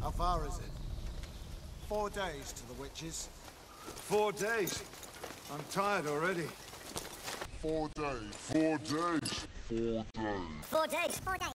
How far is it? 4 days to the witches. 4 days? I'm tired already. 4 days. 4 days. 4 days. 4 days. 4 days.